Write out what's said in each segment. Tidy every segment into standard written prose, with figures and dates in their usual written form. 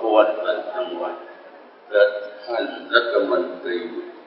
วัดและจังหวัดและท่านรัฐมนตรี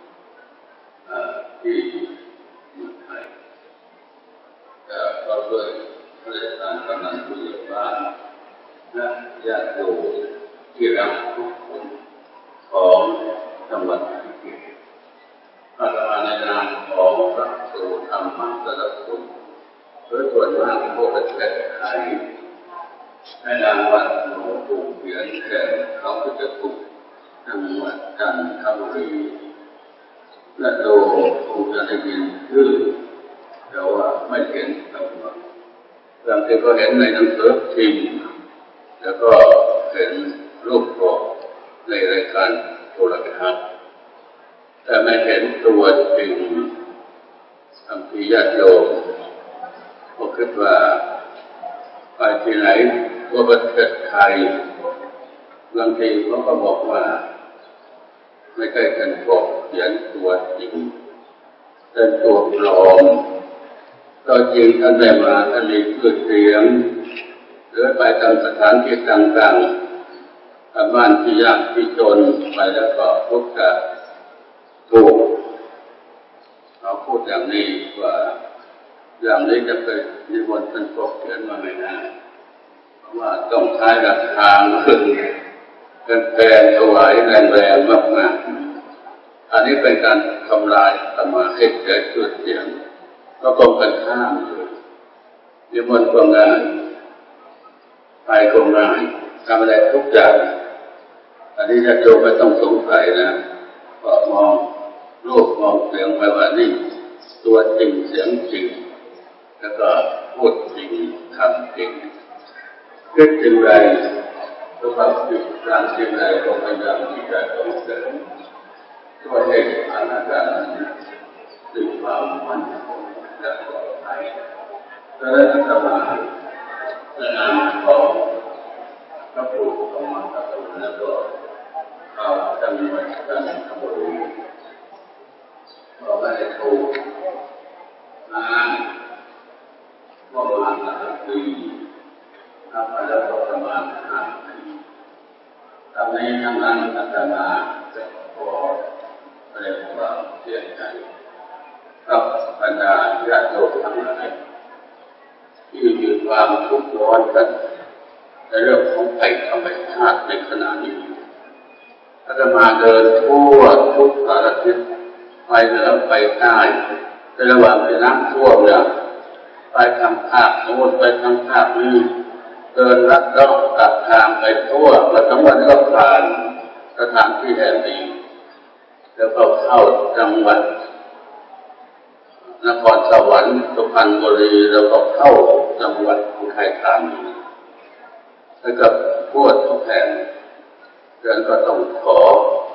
ที่เมืองไทยก็ด้วยพระราชทานกำนันผู้ใหญ่บ้านและญาติโยมที่รักทุกคนของจังหวัดภูเก็ตอาตมาในนามของพระครูธรรมสารคุณโดยส่วนมากพวกประเทศไทยในนามวัดหลวงปู่เขียนแก่เขาพุทธคุณจังหวัดจันทบุรีและโดยคงจะได้ยินชื่อแต่ว่าไม่เห็นตัวบางทีก็เห็นในหนังสือพิมพ์แล้วก็เห็นรูปภาพในรายการโทรทัศน์แต่ไม่เห็นตัวจริงบางทีญาติโยมก็คิดว่าไปที่ไหนทั่วประเทศไทยบางทีเขาก็บอกว่าไม่ใช่เป็นปกเขียนตัวจริงเป็นตัวปลอมตัวจริงท่านได้มาท่านมีชื่อเสียงหรือไปตามสถานที่ต่างๆบ้านที่ยากที่จนไปแล้วก็พบกับถูกเขาพูดอย่างนี้ว่าอย่างนี้จะไปนิมนต์ท่านปกเขียนมาไม่ได้เพราะว่าต้องใช้ราคาขึ้นเป็นแพงถวายแรงๆมากๆอันนี้เป็นการทำลายธรรมะให้เกิดชื่อเสียงก็ตรงกันข้ามเลยนิมนต์ก็ง่ายไปก็ง่ายทำอะไรทุกอย่างอันนี้ญาติโยมไม่ต้องสงสัยนะก็มองรูปมองเสียงไปว่านี่ตัวจริงเสียงจริงแล้วก็พูดจริงทำจริงคิดจริงไรตัวเราคิดการจริงไรก็พยายามที่จะส่งเสริมตัวเองฐานะการดึงความมั่นคงและปลอดภัยและรัฐบาลในนามของพระครูธรรมสารคุณและก็ชาวจังหวัดจันทบุรีเราได้ถูกงานว่ามาหลายปีนับไปแล้วก็ประมาณ5 ปีตอนนี้ทั้งนั้นอาตมาจะขอแสดงความเสียใจกับบรรดาญาติโยมทั้งหลายที่มีความทุกข์ร้อนกันในเรื่องของภัยธรรมชาติในขณะนี้อาตมาเดินทั่วทุกสารทิศไปเหนือไปใต้ในระหว่างที่น้ำท่วมเนี่ยไปทางภาคโน้นไปทางภาคนี้เดินลัดเลาะตัดทางไปทั่วมาทั้งวันก็ผ่านสถานที่แห่งนี้แล้วก็เข้าจังหวัดนครสวรรค์สุพรรณบุรีแล้วก็เข้าจังหวัดอุทัยธานีแล้วก็ทั่วทุกแห่งดังนั้นก็ต้องขอ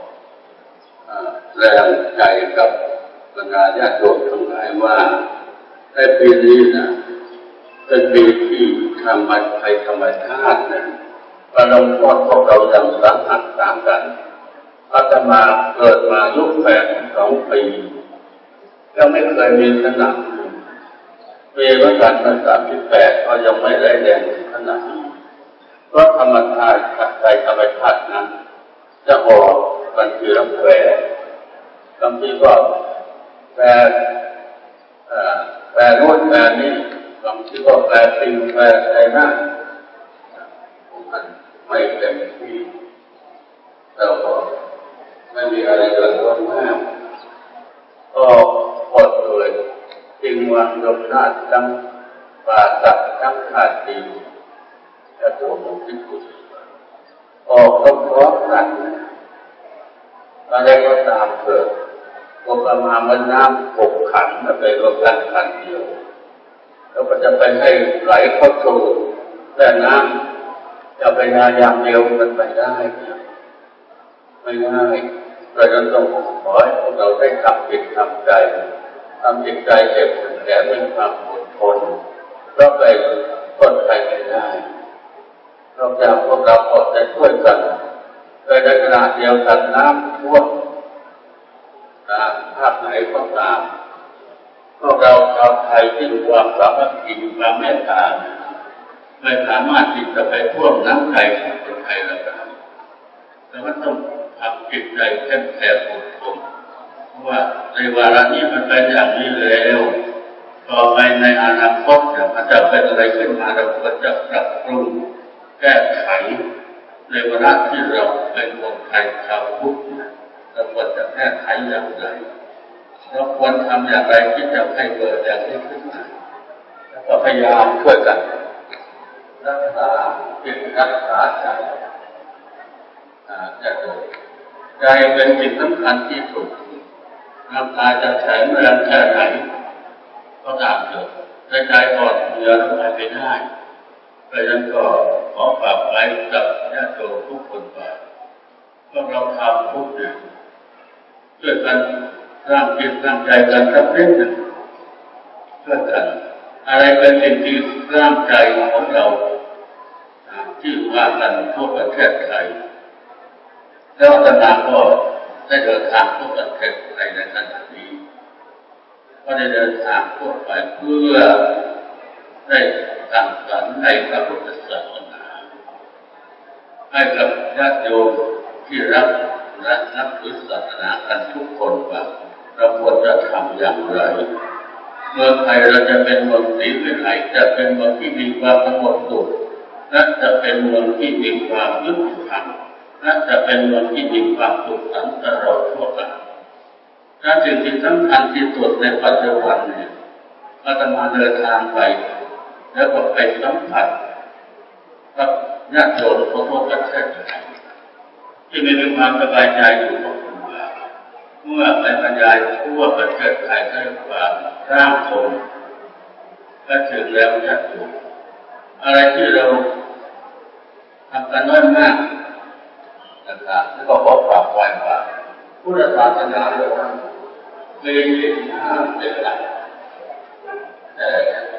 แรงใจกับบรรดาญาติโยมทั้งหลายว่าในปีนี้นะเป็นปีที่ธรรมะภัยธรรมชาตินะประลงโทษพวกเราอย่างสาหัสสากันอาตมาเกิดมาอายุ82 ปียังไม่เคยมีขนาดปีวัฏจันทร์38ก็ยังไม่ได้แรงขนาดนี้เพราะธรรมชาติภัยธรรมชาตินั้นจะออกกันทีละแผลบางทีก็แผลโน้นแผลนี้บางทีก็แผลติ่งแผลอะไรนั่นมันไม่เต็มที่แล้วก็ไม่มีอะไรเกิดขึ้นมากก็หมดเลยจึงวันยมนาฏทั้งป่าสักทั้งขาดดีและตัวมุขที่สุดออกต้องพร้อมกันอะไรก็ตามเกิดก็ประมาณมันน้ำ6 ขันไปรวมกันขันเดียวแล้วก็จะไปให้ไหลเข้าสู่แต่น้ำจะไปงานอย่างเดียวมันไปได้ไม่ง่ายเราจะต้องขอให้พวกเราได้ทำจิตทำใจเก็บแก่เป็นความอดทนเพราะไปคนใครไม่ได้นอกจากพวกเราก็จะช่วยกันในขณะเดียวกันน้ำท่วมภาคไหนก็ตามพวกเราชาวไทยที่มีความสามัคคีความเมตตาไม่สามารถที่จะไปท่วมน้ำใครของคนไทยแล้วกันแต่ว่าต้องทำจิตใจเข้มแข็งอดทนเพราะว่าในวาระนี้มันเป็นอย่างนี้แล้วต่อไปในอนาคตเนี่ยมันจะเป็นอะไรขึ้นมาเราควรจะปรับปรุงแก้ไขในวาระที่เราเป็นคนไทยชาวพุทธเราควรจะแก้ไขอย่างไรเราควรทำอย่างไรที่จะให้เกิดอย่างนี้ขึ้นมาแล้วก็พยายามช่วยกันรักษาจิตรักษาใจใจเป็นสิ่งสำคัญที่สุดร่างกายจะแข็งแรงแค่ไหนก็ตามเถอะแต่ใจอ่อนเพลียหายไปได้เพราะฉะนั้นก็ขอฝากไว้กับญาติโยมทุกคนว่าพวกเราทำทุกอย่างช่วยกันสร้างจิตสร้างใจกันสักนิดหนึ่งช่วยกันอะไรเป็นสิ่งที่สร้างใจของเราที่ว่ากันทั่วประเทศไทยแล้วอาจารย์ก็ได้เดินทางทั่วประเทศไทยในขณะนี้ก็ได้เดินทางทั่วไปเพื่อได้สั่งสรรค์ให้พระพุทธศาสนาให้กับญาติโยมที่รักและนับถือศาสนากันทุกคนว่าเราควรจะทำอย่างไรเมืองไทยเราจะเป็นเมืองศรีวิไลจะเป็นเมืองที่มีความสงบสุขและจะเป็นเมืองที่มีความยุติธรรมและจะเป็นเมืองที่มีความสุขสันต์ตลอดทั่วกันการสิ่งที่สำคัญที่สุดในปัจจุบันเนี่ยอาตมาเดินทางไปแล้วก็ไปสัมผัสกับญาติโยมทั่วประเทศไทยที่มีความสบายใจอยู่ทุกคนว่าเมื่อไปบรรยายทั่วประเทศไทยด้วยความสร้างสมก็ถึงแล้วญาติโยมอะไรที่เราทำกันน้อยมากนะครับแล้วก็ขอฝากไว้ว่าพุทธศาสนาเรามี5เป็นหลักแต่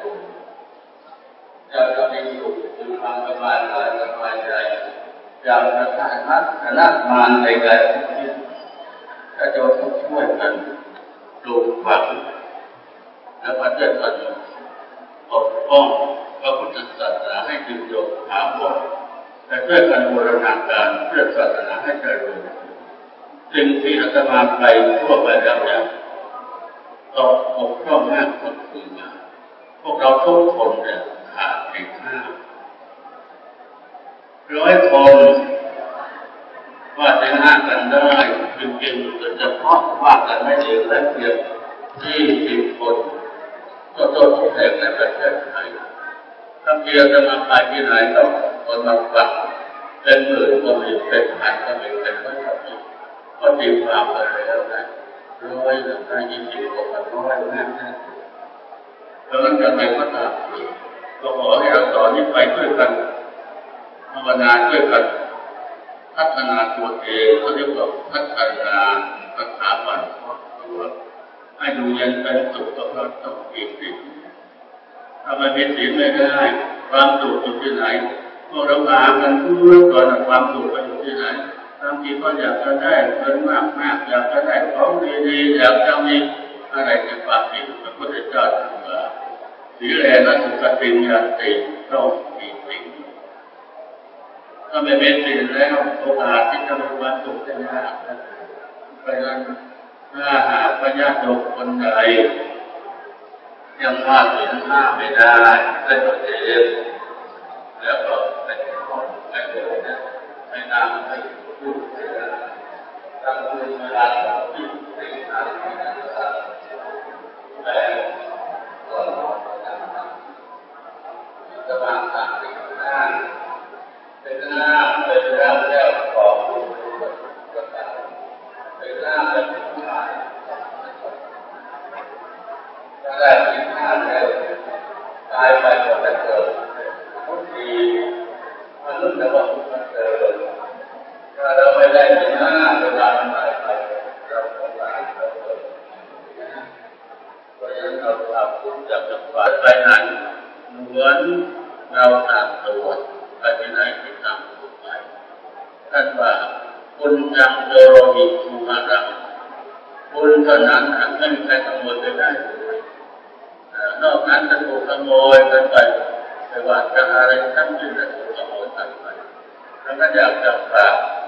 จะมีสุขมีความสบายกายสบายใจอย่างประทานมัดคณะมารในกายทุกที่ถ้าจะต้องช่วยกันปลูกฝังและประเทศกันปกป้องพระพุทธศาสนาให้ยืนยงถาวรแต่ช่วยกันบูรณาการเพื่อศาสนาให้เจริญสิ่งที่อาตมาไปทั่วไปแล้วเนี่ยต้องปกป้องมากคนอื่นมาพวกเราทุกคนเนี่ยขาดไป100 คนว่าจะ5กันได้จริงๆโดยเฉพาะว่ากันไม่เองและเพียง20 คนก็ทุกแห่งในประเทศไทยถ้าเพียงจะมาไปที่ไหนต้องคนมาฟังเป็นหมื่นก็มีเป็นพันก็มีเป็นร้อยก็มีก็ตีความไปแล้วนะ100 คนมันน้อยมากนะเพราะฉะนั้นจะไปก็ตามก็ขอให้เราต่อนี้ไปด้วยกันภาวนาด้วยกันพัฒนาตัวเองเขาเรียกว่าพัฒนาสถาบันครอบครัวให้ดูเย็นเป็นสุขต้องมีศีลถ้าไม่มีศีลไม่ได้ความสุขอยู่ที่ไหนพวกเราหากันเพื่อก่อนความสุขไปอยู่ที่ไหนบางทีก็อยากจะได้เงินมากๆอยากจะได้ของดีๆอยากจะมีอะไรในความผิดพระพุทธเจ้าตรัสว่าสีแลนะสุขติยันติต้องมีศีลถ้าไม่มีศีลแล้วโอกาสที่จะมีความสุขจะยากเพราะฉะนั้นถ้าหากพญาโยมคนใดยังว่าศีล5ไม่ได้ได้ตัวเองแล้วก็เป็นข้อไปเลยนะไม่นำไปพูดเสียตั้งเวลาที่ศีล5ไม่ได้แต่ก็จะวางทางไปข้างหน้าเป็นหน้าเป็นแล้วของเป็นหน้าเป็นผู้ชายถ้าได้ศีล5แล้วตายไปก็จะเกิดทุกทีมนุษย์จะว่ามันเกิดถ้าเราไม่ได้ศีล5เวลาตายไปเราก็ตายเราเกิดเพราะฉะนั้นเราทำทุกอย่างจะไปนั้นเหมือนเราตามตัวไปที่ไหนที่ตามตัวไปท่านว่าคุณจังโยโรหิภูมารังคุณเท่านั้นไม่มีใครขโมยไปได้นอกนั้นจะถูกขโมยกันไปไม่ว่าจะอะไรทั้งสิ้นจะถูกขโมยกันไปแล้วก็อยากจะฝากพ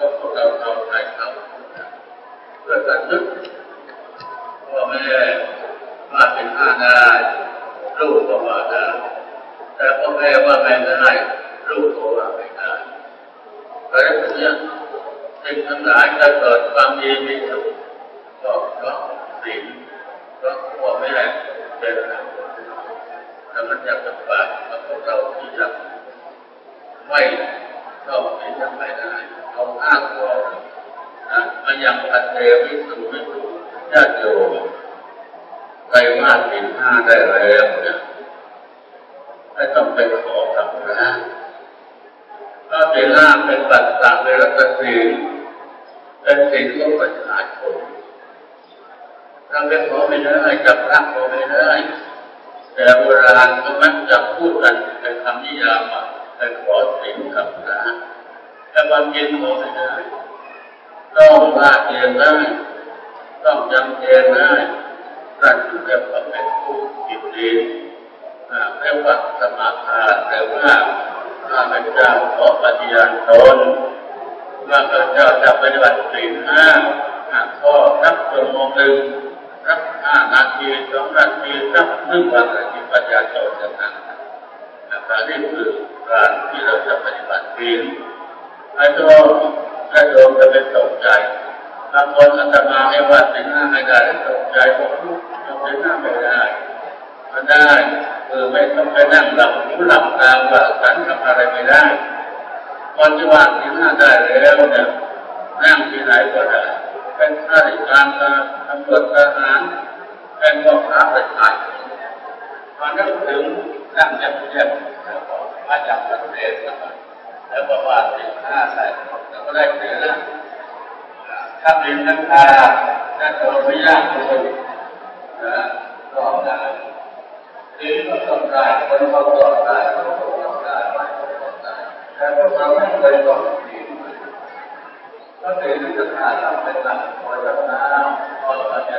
ก็พวกเราทำใจเขาเพื่อการนึกพ่อแม่ว่าเป็นห้าได้ลูกก็ว่าได้แต่พ่อแม่ว่าไม่ได้ลูกก็ว่าไม่ได้เพราะฉะนั้นเนี่ยสิ่งทั้งหลายจะเกิดความดีมีสุขก็เพราะศีลเพราะพ่อแม่เป็นแต่มันจะลำบากกับพวกเราที่จะไม่ต้องศีลไม่ได้เอาอ้างตัวมันยังพันเทวิสุวิสุญาติโยมใครว่าศีลห้าได้แล้วเนี่ยไม่ต้องไปขอกับพระเพราะศีลห้าเป็นปัจจัยในรัตศีลเป็นศีลของประชาชนถ้าไปขอไม่ได้จับพระขอไม่ได้แต่โบราณก็มักจะพูดกันเป็นคำนิยามไปขอศีลกับพระแต่ความจริงขอไม่ได้ต้องละเอียดได้ต้องจำเจนได้ท่านเรียกว่าเป็นผู้จิตดีเรียกว่าสมาทานแต่ว่าข้าพเจ้าขอปฏิญาณตนว่าข้าพเจ้าจะปฏิบัติศีลห้าข้อนับชั่วโมงหนึ่งนับ5 นาที2 นาทีนับ1 วันที่ปฏิญาณตนจะทำการนี้คือการที่เราจะปฏิบัติศีลให้โยมจะเป็นตกใจบางคนอาตมาให้วัดศีลห้าไม่ได้ตกใจบอกศีลห้าไม่ได้มันได้ไม่ต้องไปนั่งหลับหูหลับตาว่าฉันทำอะไรไม่ได้คนที่ว่าศีลห้าได้แล้วเนี่ยนั่งที่ไหนก็ได้เป็นข้าราชการตำรวจทหารเป็นพ่อค้าประชาชนพอนึกถึงนั่งเงียบๆมาจากประเทศแล้วก็ว่าศีลห้าได้แล้วก็ได้ศีลนะถ้าเป็นนักฆ่าถ้าโดนไม่ยากเลยก็ได้ศีลก็ต้องได้คนเขาก็ได้คนเขาก็ได้แต่พวกเราไม่เคยต้องศีลก็ศีลจะขาดต้องเป็นหลักคอยรักษาพอเราจะ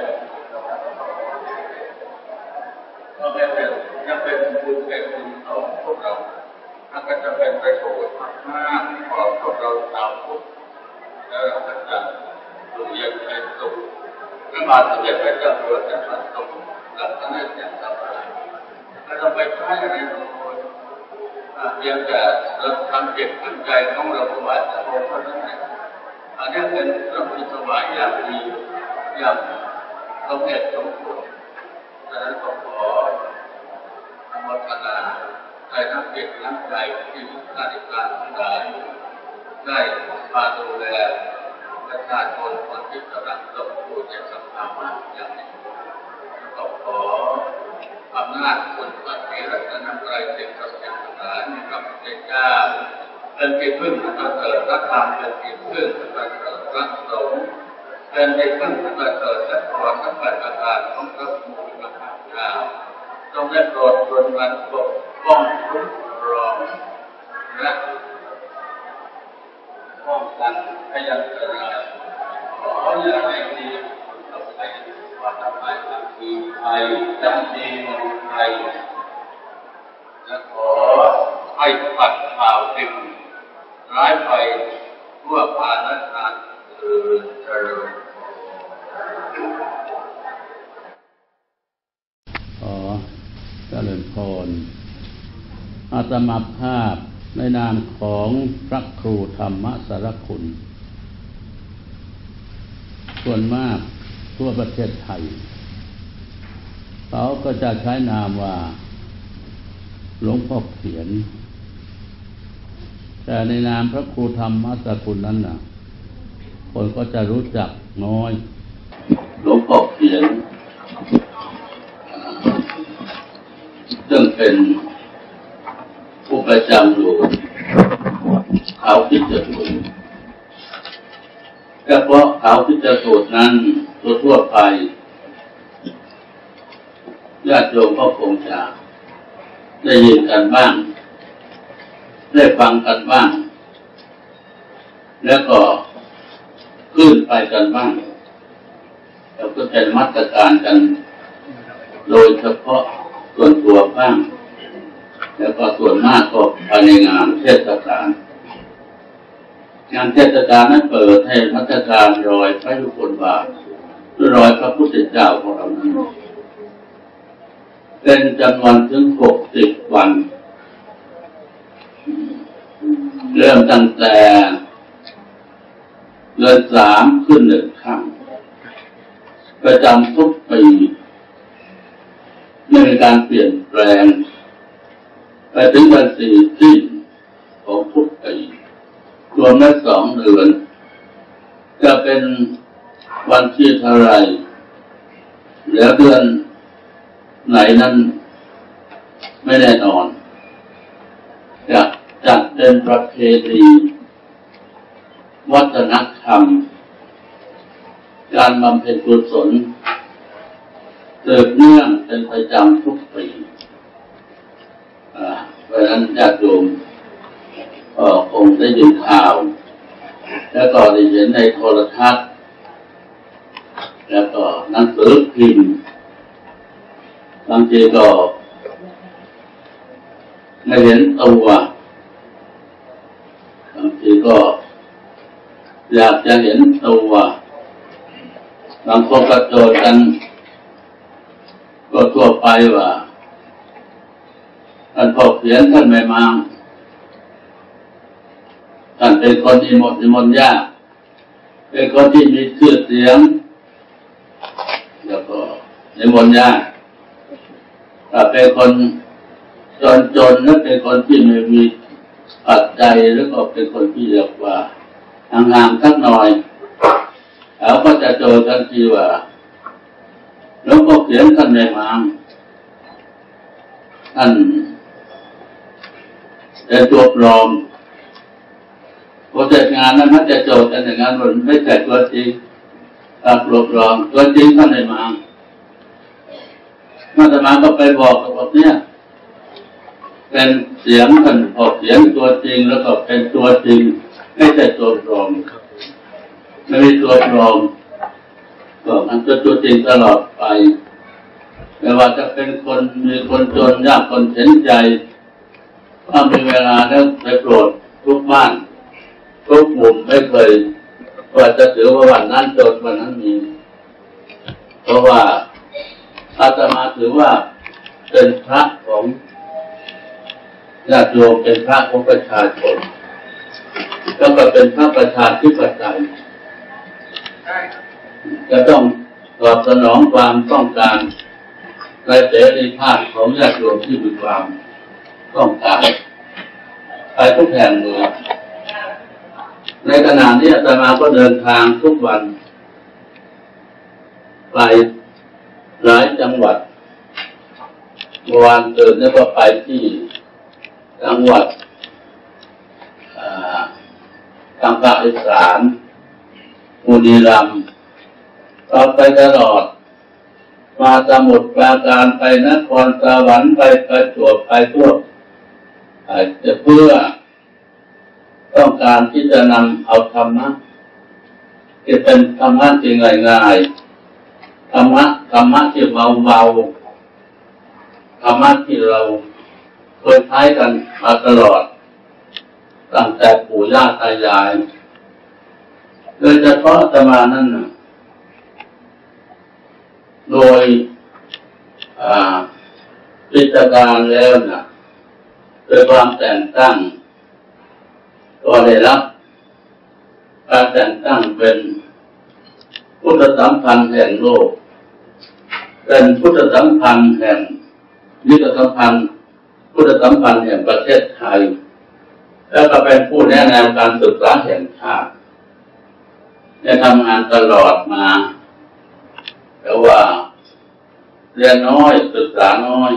ก็เป็นยังเป็นบุญเป็นบุญของพวกเราถ้าก็จะเป็นประโยชน์มากของพวกเราชาวพุทธแล้วเราก็จะอยู่เย็นเป็นสุขพระบาทสมเด็จพระเจ้าอยู่หัวจะประสบลักษณะอย่างสบายไม่ต้องไปใช้อะไรเลยเพียงแต่เราทำจิตทำใจของเราถวายพระองค์เท่านั้นเองอันนี้เป็นเรื่องที่ถวายอย่างดีอย่างสมเหตุสมผลดังนั้นก็ขออนุโมทนาในน้ำจิตน้ำใจที่ข้าราชการทั้งหลายได้มาดูแลประชาชนคนที่กำลังตกอยู่ในสภาวะอย่างนี้ก็ขออำนาจคุณพระศรีรัตนตรัยสิ่งศักดิ์สิทธิ์ทั้งหลายในพระพุทธเจ้าเป็นที่พึ่งประเสริฐพระธรรมเป็นที่พึ่งประเสริฐพระสงฆ์เป็นที่พึ่งประเสริฐสัจธรรมสัมปทานของพระผู้มีพระภาคเจ้าทรงได้โปรดปรนวันปกป้องคุ้มครองและป้องกันพยันตรายขออย่าให้มีต่อไปว่าทำไมคือภัยจำดีเมืองไทยและขอให้ปัดข่าวสิ่งร้ายไปทั่วภาณนาคือเจริญเจริญพรอาตมาภาพในนามของพระครูธรรมสารคุณส่วนมากทั่วประเทศไทยเขาก็จะใช้นามว่าหลวงพ่อเขียนแต่ในนามพระครูธรรมสารคุณนั้นน่ะคนก็จะรู้จักน้อยหลวงพ่อเขียนซึ่งเป็นผู้ประจำอยู่เขาที่จะสูตรเฉพาะเขาที่จะสูตรนั้นทั่วไปญาติโยมก็คงจะได้ยินกันบ้างได้ฟังกันบ้างแล้วก็ขึ้นไปกันบ้างแล้วก็เป็นมาตรการกันโดยเฉพาะส่วนตัวบ้างแล้วก็ส่วนมากก็ภายในงานเทศกาลงานเทศกาลนั้นเปิดให้มัสการรอยพระยุคลบาทหรือรอยพระพุทธเจ้าของเรานั้นเป็นจำนวนถึง60 วันเริ่มตั้งแต่เดือน3ขึ้น1 ครั้งประจำทุกปีไม่มีการเปลี่ยนแปลงไปถึงวัน4ที่ของทุกปีรวมแล้ว2 เดือนจะเป็นวันที่เท่าไรแล้วเดือนไหนนั้นไม่แน่นอนจะจัดเป็นประเพณีวัฒนธรรมการบำเพ็ญกุศลสืบเนื่องเป็นประจำทุกปีเพราะฉะนั้นญาติโยมก็คงได้ยินข่าวแล้วก็ได้เห็นในโทรทัศน์แล้วก็หนังสือพิมพ์บางทีก็ไม่เห็นตัวบางทีก็อยากจะเห็นตัวบางคนก็โจทย์กันก็ทั่วไปว่าท่านพ่อเขียนท่านไม่มาท่านเป็นคนนิมนต์ยากเป็นคนที่มีชื่อเสียงแล้วก็นิมนต์ยากถ้าเป็นคนจนนั้นเป็นคนที่ไม่มีปัจจัยแล้วก็เป็นคนที่เรียกว่าห่างๆสักหน่อยแล้วก็จะเจอกันทีว่าหลวงพ่อเขียนท่านไม่มาท่านเป็นตัวปลอมพอเสร็จงานนั้นมันจะโจทย์กันอย่างนั้นมันไม่ใช่ตัวจริงตัวปลอมตัวจริงท่านไม่มาอาตมาก็ไปบอกกับเนี่ยเป็นเสียงท่านออกเสียงตัวจริงแล้วก็เป็นตัวจริงไม่ใช่ตัวปลอมไม่มีตัวปลอมก็มันเป็นตัวจริงตลอดไปไม่ว่าจะเป็นคนมีคนจนยากคนเห็นใจถ้ามีเวลาแล้วไปโปรดทุกบ้านทุกมุมไม่เคยว่าจะถือว่าวันนั้นจนวันนั้นมีเพราะว่าอาตมาถือว่าเป็นพระของญาติโยมเป็นพระของประชาชนแล้วก็เป็นพระประชาธิปไตยจะต้องตอบสนองความต้องการในเสรีภาพของญาติโยมที่มีความต้องการไปทุกแห่งเลยในขณะนี้อาตมาก็เดินทางทุกวันไปหลายจังหวัดเมื่อวานตื่นแล้วก็ไปที่จังหวัดทางภาคอีสานบุรีรัมย์ต่อไปตลอดมาสมุทรปราการไปนครสวรรค์ไปประจวบไปทั่วจะเพื่อต้องการที่จะนำเอาธรรมะที่เป็นธรรมะที่ง่ายๆธรรมะที่เบาๆธรรมะที่เราเคยใช้กันมาตลอดตั้งแต่ปู่ย่าตายายโดยเฉพาะอาตมานั้นโดยพิจารณาแล้วโดยความแต่งตั้งก็ได้รับการแต่งตั้งเป็นพุทธสัมพันธ์แห่งโลกเป็นพุทธสัมพันธ์แห่งนิตสัมพันธ์พุทธสัมพันธ์แห่งประเทศไทยแล้วก็เป็นผู้แนะแนวการศึกษาแห่งชาติได้ทำงานตลอดมาแต่ว่าเรียนน้อยศึกษาน้อย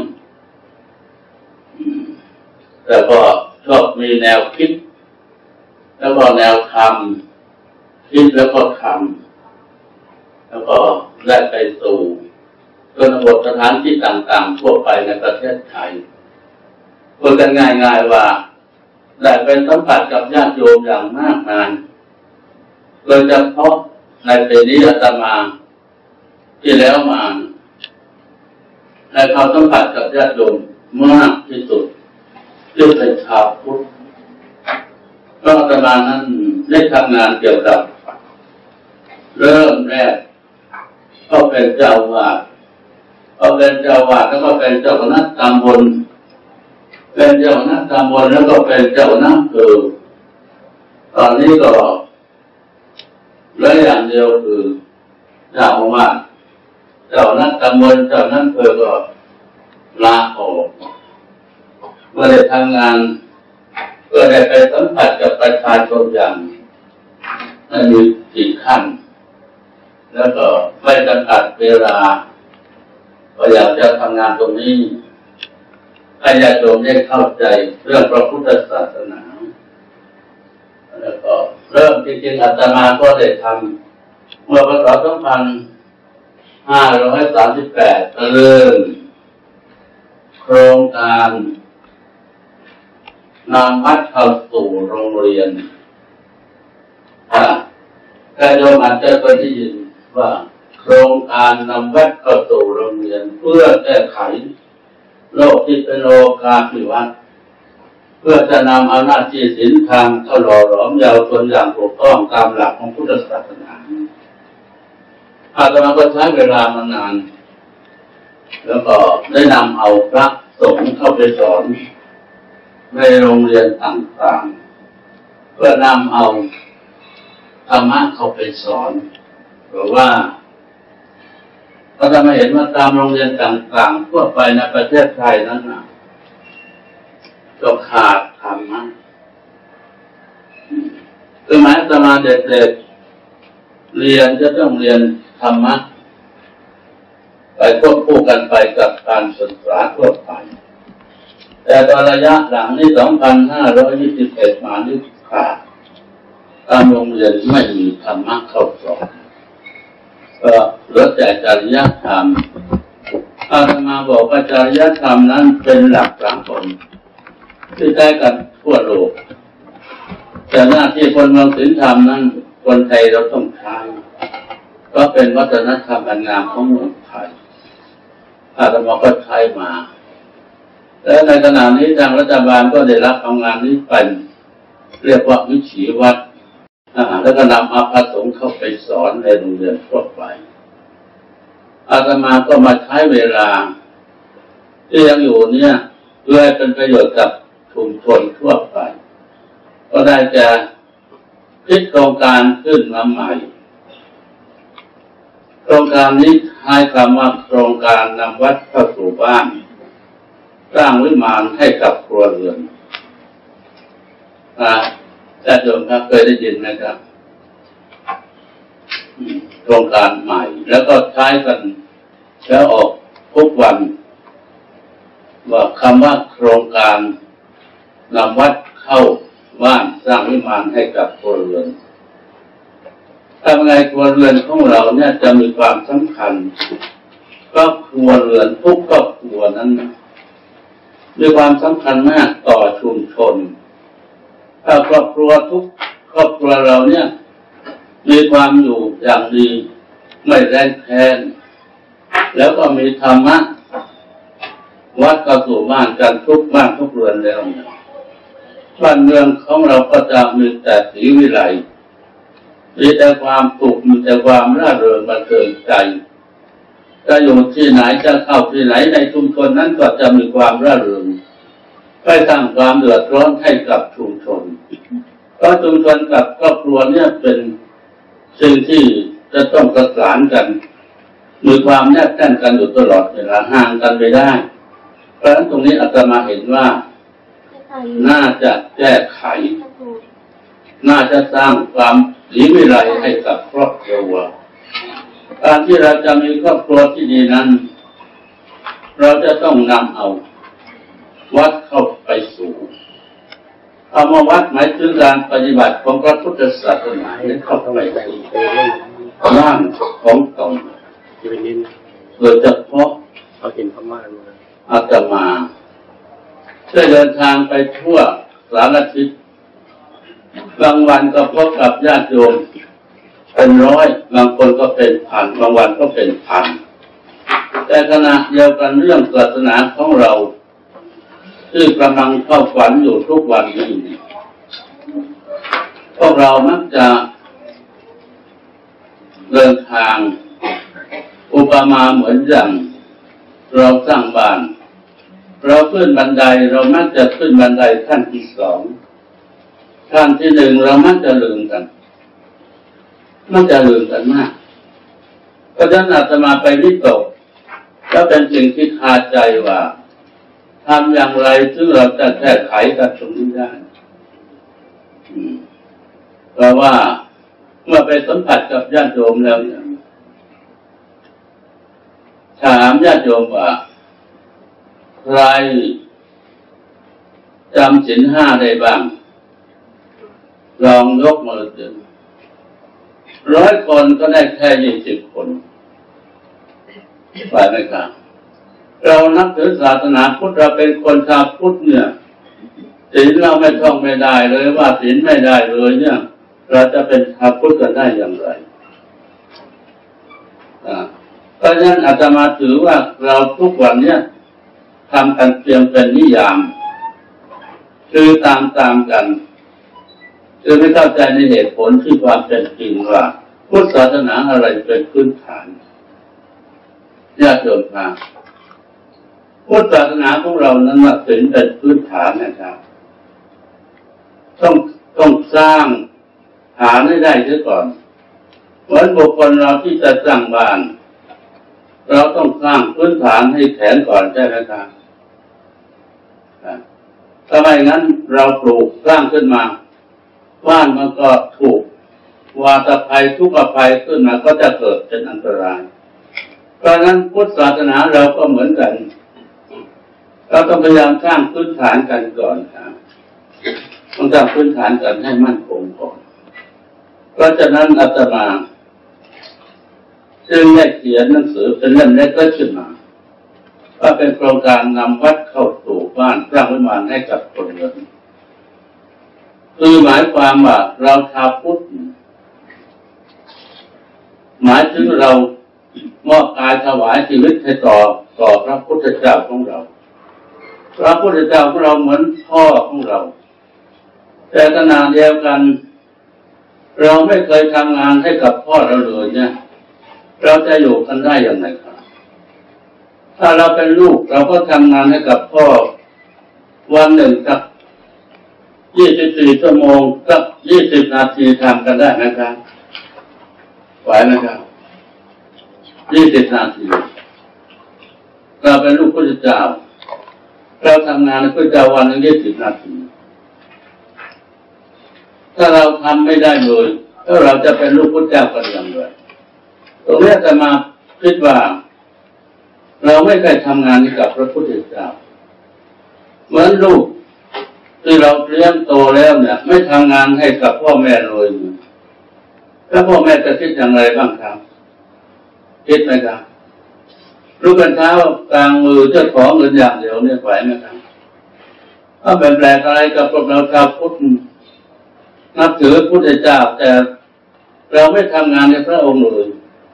แต่ก็ชอบมีแนวคิดแล้วก็แนวทำคิดแล้วก็ทำแล้วก็ได้ไปสู่ชนบทสถานที่ต่างๆทั่วไปในประเทศไทยพูดกันง่ายๆว่าได้เป็นสัมผัสกับญาติโยมอย่างมากมายโดยเฉพาะในปีนี้อาตมาที่แล้วมาได้เข้าสัมผัสกับญาติโยมมากที่สุดที่เป็นชาวพุทธเพราะอาตมานั้นได้ทำงานเกี่ยวกับเริ่มแรกก็เป็นเจ้าวาดแล้วก็เป็นเจ้าคณะตำบลเป็นเจ้าคณะตำบลแล้วก็เป็นเจ้าคณะอำเภอตอนนี้ก็เหลืออย่างเดียวคือเจ้าอาวาสเจ้าคณะตำบลเจ้าคณะอำเภอก็ลาออกเมื่อได้ทำงานก็ได้ไปสัมผัสกับประชาชนอย่างไม่มีขีดขั้นแล้วก็ไม่จำกัดเวลาก็อยากจะทำงานตรงนี้ให้ญาติโยมได้เข้าใจเรื่องพระพุทธศาสนาแล้วก็เริ่มจริงๆอาตมาก็ได้ทำเมื่อพ.ศ. 2538 ก็เริ่มโครงการนำวัดเข้าสู่โรงเรียนแต่โยมอาจจะเคยได้ยินว่าโครงการนำวัดเข้าสู่โรงเรียนเพื่อแก้ไขโลกที่เป็นโลกาภิวัตน์เพื่อจะนำอำนาจที่ศีลธรรมเข้าหล่อหลอมเยาวชนอย่างถูกต้องตามหลักของพุทธศาสนาอาตมาก็ใช้เวลามานานแล้วก็ได้นำเอาพระสงฆ์เข้าไปสอนในโรงเรียนต่างๆเพื่อนำเอาธรรมะเข้าไปสอนหรือว่าก็จะมาเห็นว่าตามโรงเรียนต่างๆทั่วไปในประเทศไทยนั้นก็ขาดธรรมะคือหมายถึงมาเด็กๆเรียนจะต้องเรียนธรรมะไปควบคู่กันไปกับการศึกษาทั่วไปแต่ตอนระยะหลังนี้2521มานี่ขาดตามโรงเรียนไม่มีธรรมะเข้าสอนก็เหลือแต่จริยธรรมอาตมาบอกว่าจริยธรรมนั้นเป็นหลักสากลที่ใช้กันทั่วโลกแต่หน้าที่คนเมืองศีลธรรมนั้นคนไทยเราต้องใช้ก็เป็นวัฒนธรรมอันงามของเมืองไทยอาตมาก็ใช้มาและในขณะนี้ทางรัฐบาลก็ได้รับเอางานนี้เป็นเรียกว่าวิถีวัดแล้วก็นำพระสงฆ์เข้าไปสอนในโรงเรียนทั่วไปอาตมาก็มาใช้เวลาที่ยังอยู่เนี่ยเพื่อให้เป็นประโยชน์กับชุมชนทั่วไปก็ได้จะคิดโครงการขึ้นมาใหม่โครงการนี้ให้คำว่าโครงการนำวัดเข้าสู่บ้านสร้างวิมานให้กับครัวเรือนญาติโยมครับเคยได้ยินไหมครับโครงการใหม่แล้วก็ใช้กันแล้วออกทุกวันว่าคำว่าโครงการนำวัดเข้าบ้านสร้างวิมานให้กับครัวเรือนทำไงครัวเรือนของเราเนี่ยจะมีความสำคัญก็ครัวเรือนทุกครอบครัวนั้นมีความสำคัญมากต่อชุมชนถ้าครอบครัวทุกครอบครัวเราเนี่ยมีความอยู่อย่างดีไม่แร้นแค้นแล้วก็มีธรรมะวัดเข้าสู่บ้านกันทุกบ้านทุกเรือนแล้วบ้านเมืองของเราก็จะมีแต่สีวิไลมีแต่ความสุขมีแต่ความร่าเริงบันเทิงใจจะอยู่ที่ไหนจะเข้าที่ไหนในชุมชนนั้นก็จะมีความร่าเริงไม่สร้างความเดือดร้อนให้กับชุมชนเพราะชุมชนกับครอบครัวเนี่ยเป็นสิ่งที่จะต้องประสานกันมีความแนบแน่นกันอยู่ตลอดเวลาห่างกันไม่ได้เพราะฉะนั้นตรงนี้อาตมาเห็นว่าน่าจะแก้ไขน่าจะสร้างความสีวิไลให้กับครอบครัวการที่เราจะมีครอบครัวที่ดีนั้นเราจะต้องนำเอาวัดเข้าไปสู่คำว่าวัดหมายถึงการปฏิบัติของพระพุทธศาสนาให้เข้าไปสู่บ้านของตนโดยเฉพาะอาตมาได้เดินทางไปทั่วสารทิศบางวันก็พบกับญาติโยมเป็นร้อยบางคนก็เป็นพันบางวันก็เป็นพันแต่ขณะเดียวกันเรื่องศาสนาของเราที่กำลังเข้าฝันอยู่ทุกวันนี้พวกเรามักจะเดินทางอุปมาเหมือนอย่างเราสร้างบ้านเราขึ้นบันไดเรามักจะขึ้นบันไดขั้นที่สองขั้นที่หนึ่งเรามักจะลืมกันมากเพราะฉะนั้นอาตมาไปวิตกแล้วเป็นสิ่งที่คาใจว่าทำอย่างไรซึ่งเราจะแก้ไขกับตรงนี้ได้เพราะว่าเมื่อไปสัมผัสกับญาติโยมแล้วเนี่ยถามญาติโยมว่าใครจำศีลห้าได้บ้างลองยกมือขึ้น100 คนก็ได้แค่20 คนไปไหมครับเรานับถือศาสนาพุทธเราเป็นคนชาวพุทธเนี่ยศีลเราไม่ท่องไม่ได้เลยว่าศีลไม่ได้เลยเนี่ยเราจะเป็นชาวพุทธกันได้อย่างไรเพราะฉะนั้นอาตมาถือว่าเราทุกวันเนี่ยทำกันเพียงเป็นนิยามคือตามกันคือไม่เข้าใจในเหตุผลที่ความเป็นจริงว่าพุทธศาสนาอะไรเป็นพื้นฐานญาติโยมครับพุทธศาสนาของเรานั้นศีลเป็นพื้นฐานนะครับต้องสร้างฐานให้ได้เสียก่อนเหมือนบุคคลเราที่จะสร้างบ้านเราต้องสร้างพื้นฐานให้แข็งก่อนใช่ไหมครับถ้าไม่งั้นเราปลูกสร้างขึ้นมาบ้านมันก็ถูกวาตภัยทุกข์ภัยขึ้นมาก็จะเกิดเป็นอันตรายเพราะนั้นพุทธศาสนาเราก็เหมือนกันเราต้องพยายามสร้างพื้นฐานกันก่อนครับต้องสร้างพื้นฐานกันให้มั่นคงก่อนเพราะฉะนั้นอาตมาจึงได้เขียนหนังสือเป็นเล่มเล็กขึ้นมาว่าเป็นโครงการนำวัดเข้าสู่บ้านสร้างวิมานให้กับคนเมืองคือหมายความว่าเราชาวพุทธหมายถึงเรามอบกายถวายชีวิตให้ต่อพระพุทธเจ้าของเราพระพุทธเจ้าของเราเหมือนพ่อของเราแต่ขณะเดียวกันเราไม่เคยทำงานให้กับพ่อเราเลยเนี่ยเราจะอยู่กันได้อย่างไรครับถ้าเราเป็นลูกเราก็ทำงานให้กับพ่อวันหนึ่งสัก24 ชั่วโมงสัก20 นาทีทำกันได้ไหมครับไหวไหมครับ20 นาทีเราเป็นลูกพระเจ้าเราทำงานให้พระเจ้าวันหนึ่ง20 นาทีถ้าเราทำไม่ได้เลยแล้วเราจะเป็นลูกพระเจ้ากันอย่างไรตรงนี้จะมาคิดว่าเราไม่เคยทำงานให้กับพระพุทธเจ้าเหมือนลูกที่เราเลี้ยงโตแล้วเนี่ยไม่ทำงานให้กับพ่อแม่เลยแล้วพ่อแม่จะคิดอย่างไรบ้างครับคิดไหมครับลูกเป็นเท้ากลางมือจะขอเงินอย่างเดียวเนี่ยไหวไหมครับถ้าเป็นแปลกอะไรกับพวกเราชาวพุทธนับถือพระพุทธเจ้าแต่เราไม่ทำงานในพระองค์เลย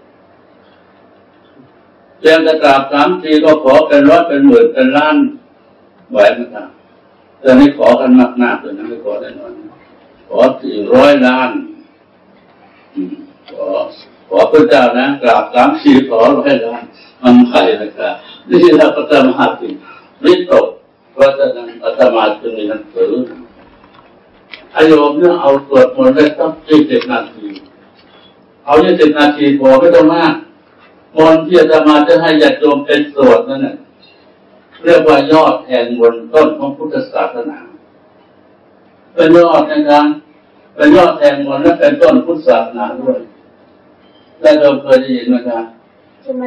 เพียงแต่กราบ3 ทีก็ขอเป็นร้อยเป็นหมื่นเป็นล้านไหวไหมครับแต่นี่ขอกันมากๆเลยนะไม่ขอได้น้อยขอ400 ล้านขอพระเจ้านะกราบ3 ทีขอ100 ล้านมันไปนะครับนี่เราก็จะมาถึงวิตกเพราะฉะนั้นอาตมาจึงมีหนังสือโยมเนี่ยเอาสวดมนต์ได้สัก20 นาทีเอา20 นาทีพอไม่ต้องมากมนต์ที่อาตมาจะให้ญาติโยมเป็นสวดนั่นแหละเรียกว่ายอดแห่งมนต์ต้นของพุทธศาสนาเป็นยอดในการเป็นยอดแห่งมนต์และเป็นต้นพุทธศาสนาด้วยและเราเคยได้ยินไหมครับใช่ไหม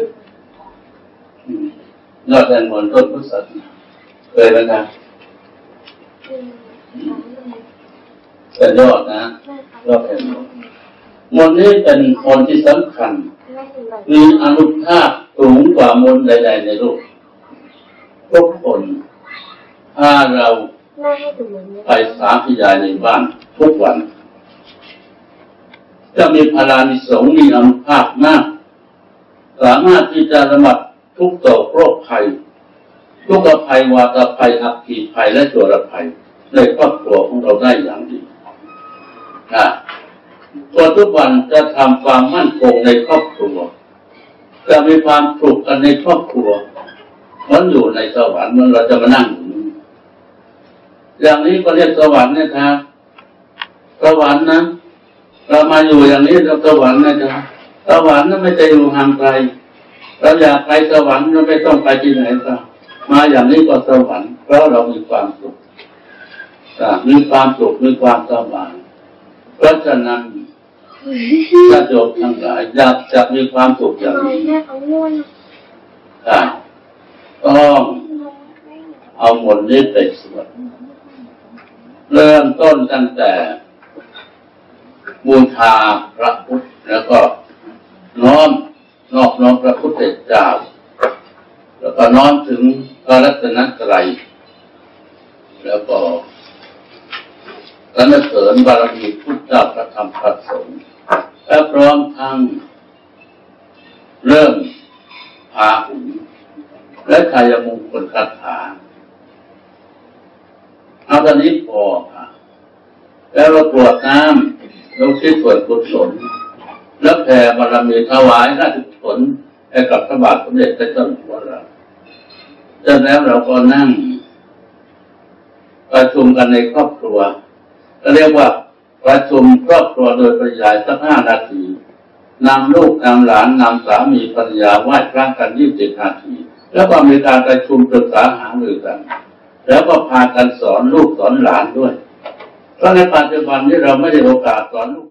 ยอดแห่งมนต์ต้นพุทธศาสนาเคยไหมครับเป็นยอดนะยอดแห่งมนต์มนต์นี้เป็นมนต์ที่สำคัญมีอานุภาพสูงกว่ามนต์ใดๆในโลกทุกคนถ้าเราไปสาธยายในบ้านทุกวันจะมีพลานิสงส์มีอานุภาพมากสามารถที่จะระงับทุกโศกโรคภัยทุกภัยวาตภัยอัคคีภัยและโจรภัยในครอบครัวของเราได้อย่างดีตัวทุกวันจะทำความมั่นคงในครอบครัวจะมีความสุขกันในครอบครัวมันอยู่ในสวรรค์มันเราจะมานั่งอย่างนี้ก็เรียกสวรรค์นะครับสวรรค์นะเรามาอยู่อย่างนี้เราสวรรค์นะครับสวรรค์นั้นไม่จะอยู่ห่างไกลเราอยากไปสวรรค์เราไม่ต้องไปที่ไหนก็มาอย่างนี้ก็สวรรค์เพราะเรามีความสุขมีความสุขมีความสบายเพราะฉะนั้นถ้าโยมทั้งหลายอยากจะมีความสุขอย่างนี้ต้องเอามนต์นี้ไปสวดเริ่มต้นตั้งแต่บูชาพระพุทธแล้วก็น้อมพระพุทธเจ้าแล้วก็น้อมถึงพระรัตนตรัยแล้วก็สรรเสริญบารมีพุทธเจ้าพระธรรมพระสงฆ์และพร้อมทั้งเริ่มพาหุและชัยมงคลคาถาเอาตอนนี้พอค่ะแล้วเรากรวดน้ำเราคิดส่วนกุศลแล้วแผ่บารมีถวายราชกุศลให้กับพระบาทสมเด็จพระเจ้าอยู่หัวเราจากนั้นเราก็นั่งประชุมกันในครอบครัวเรียกว่าประชุมครอบครัวโดยปริยายสัก5 นาทีนำลูกนำหลานนำสามีภรรยาไหว้พระกัน20 นาทีแล้วก็มีการประชุมปรึกษาหารือกันแล้วก็พากันสอนลูกสอนหลานด้วยเพราะในปัจจุบันนี้เราไม่ได้โอกาสสอนลูก